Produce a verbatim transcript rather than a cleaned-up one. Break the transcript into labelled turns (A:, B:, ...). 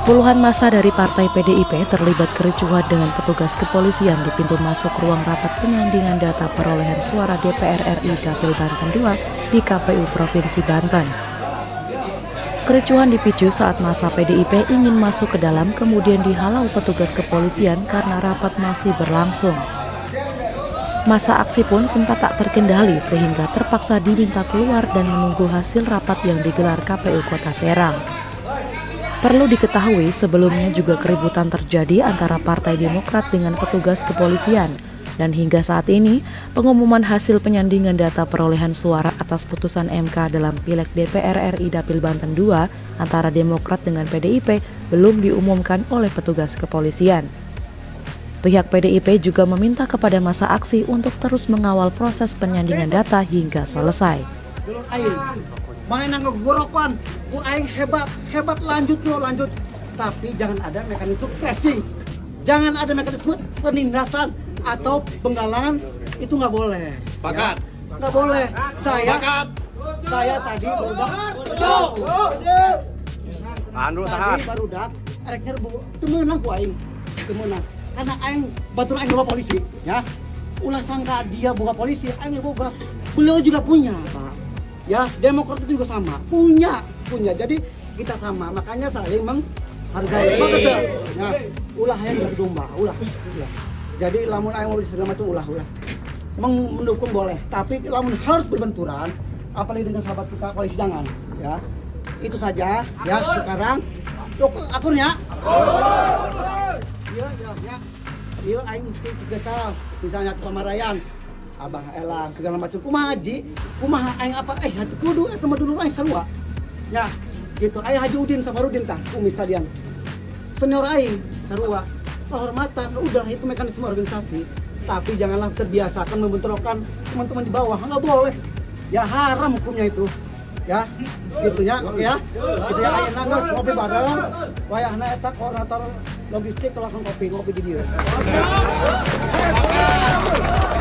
A: Puluhan massa dari Partai P D I P terlibat kericuhan dengan petugas kepolisian di pintu masuk ruang rapat penyandingan data perolehan suara D P R R I Dapil Banten dua di K P U Provinsi Banten. Kericuhan dipicu saat massa P D I P ingin masuk ke dalam kemudian dihalau petugas kepolisian karena rapat masih berlangsung. Massa aksi pun sempat tak terkendali sehingga terpaksa diminta keluar dan menunggu hasil rapat yang digelar K P U Kota Serang. Perlu diketahui sebelumnya juga keributan terjadi antara Partai Demokrat dengan petugas kepolisian dan hingga saat ini pengumuman hasil penyandingan data perolehan suara atas putusan M K dalam Pileg D P R R I Dapil Banten dua antara Demokrat dengan P D I P belum diumumkan oleh petugas kepolisian. Pihak P D I P juga meminta kepada massa aksi untuk terus mengawal proses penyandingan data hingga selesai.
B: Mana nanggung gorokan, ku aing hebat, hebat lanjut yo lanjut. Tapi jangan ada mekanisme pressing, jangan ada mekanisme penindasan atau penggalangan, itu nggak boleh.
C: Pakat.
B: Ya? Nggak boleh. Saya,
C: Pakat.
B: saya tadi barudak,
C: Andrew tahan.
B: tadi barudak, ereknya rebu, temenang ku aing, temenang. Karena aing batur aing bawa polisi, ya. Ulah sangka dia boga polisi, aing boga. Beliau juga punya, Pak. Ya, Demokrat itu juga sama, punya, punya. Jadi kita sama, makanya saling menghargai. Makanya, ya, ulah yang dari domba, ulah, ulah. Jadi lamun aing mau segala macam ulah, ulah. Mendukung boleh, tapi lamun harus berbenturan, apalagi dengan sahabat kita polisi jangan, ya. Itu saja, ya. Sekarang, cukup akurnya. Iya, iya, iya. Iya, aing mesti cegah, misalnya kepamarayan. Abah elah segala macam kumaha haji kumaha aing apa eh hati kudu eta mah dulu aing sarua ya gitu aya Haji Udin Safarudin tah kumis tadian senior aing sarua penghormatan udah itu mekanisme organisasi tapi janganlah terbiasakan membentrokan teman-teman di bawah nggak boleh ya haram hukumnya itu ya gitu ya oke ya gitu ya ayeuna geus ngopi bareng wayahna eta koordinator logistik kelakon kopi ngopi di dieu.